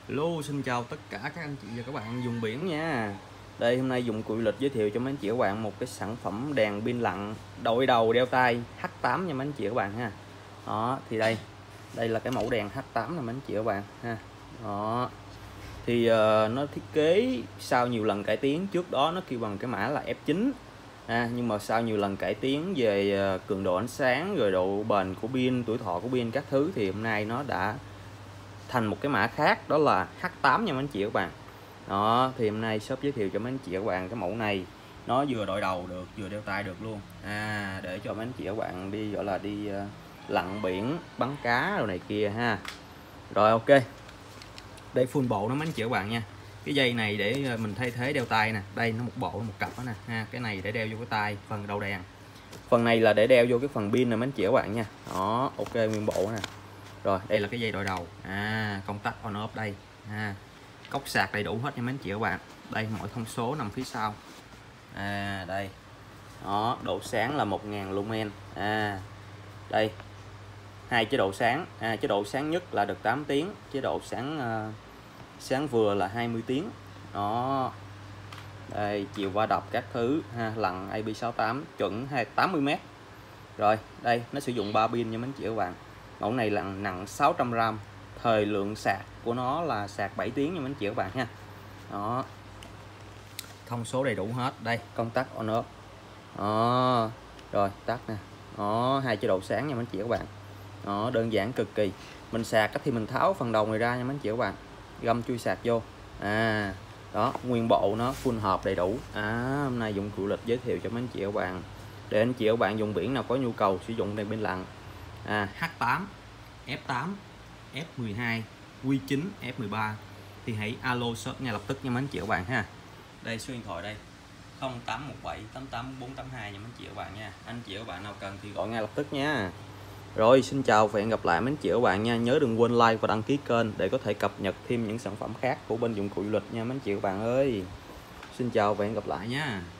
Hello, xin chào tất cả các anh chị và các bạn dùng biển nha. Đây hôm nay dùng cụ du lịch giới thiệu cho mấy anh chị và các bạn một cái sản phẩm đèn pin lặn đội đầu đeo tay H8 nha mấy anh chị và các bạn ha. Đó, thì đây là cái mẫu đèn H8 nè mấy anh chị và các bạn ha. Đó. Thì nó thiết kế sau nhiều lần cải tiến, trước đó nó kêu bằng cái mã là F9. Nhưng mà sau nhiều lần cải tiến về cường độ ánh sáng rồi độ bền của pin, tuổi thọ của pin các thứ thì hôm nay nó đã thành một cái mã khác, đó là H8 nha mấy anh chị và các bạn. Đó, thì hôm nay shop giới thiệu cho mấy anh chị và các bạn cái mẫu này, nó vừa đội đầu được vừa đeo tay được luôn, để cho mấy anh chị và các bạn đi gọi là đi lặn biển, bắn cá rồi này kia ha. Rồi ok, đây full bộ nó mấy anh chị và các bạn nha. Cái dây này để mình thay thế đeo tay nè, đây nó một bộ một cặp đó nè ha. Cái này để đeo vô cái tay phần đầu đèn, phần này là để đeo vô cái phần pin nè mấy anh chị và các bạn nha. Đó, ok, nguyên bộ nè. Rồi đây là cái dây đội đầu, công tắc on off đây cốc sạc đầy đủ hết nha mấy anh chị và các bạn. Đây mọi thông số nằm phía sau, đây đó, độ sáng là 1000 lumen, đây hai chế độ sáng, chế độ sáng nhất là được 8 tiếng, chế độ sáng vừa là 20 tiếng. Đó, đây chiều va đập các thứ lặn IP68 chuẩn 80m. Rồi đây nó sử dụng 3 pin nha mấy anh chị và các bạn. Mẫu này là nặng 600g, thời lượng sạc của nó là sạc 7 tiếng nha mấy anh chị và các bạn ha. Đó, thông số đầy đủ hết, đây công tắc on off. Đó, rồi tắt nè. Đó, hai chế độ sáng nha mấy anh chị và các bạn. Đó, đơn giản cực kỳ. Mình sạc thì mình tháo phần đầu này ra nha mấy anh chị và các bạn, găm chui sạc vô. Đó, nguyên bộ nó full hộp đầy đủ. Hôm nay dụng cụ lịch giới thiệu cho mấy anh chị và các bạn, để anh chị và các bạn dùng biển nào có nhu cầu sử dụng đèn pin lặn H8, F8, F12, Q9, F13 thì hãy alo shop ngay lập tức nha mấy anh chị và các bạn ha. Đây số điện thoại đây 0817 884482 nha mấy anh chị và các bạn nha. Anh chị và các bạn nào cần thì gọi ngay lập tức nha. Rồi xin chào và hẹn gặp lại mấy anh chị và các bạn nha. Nhớ đừng quên like và đăng ký kênh để có thể cập nhật thêm những sản phẩm khác của bên dụng cụ du lịch nha mấy anh chị và các bạn ơi. Xin chào và hẹn gặp lại nha.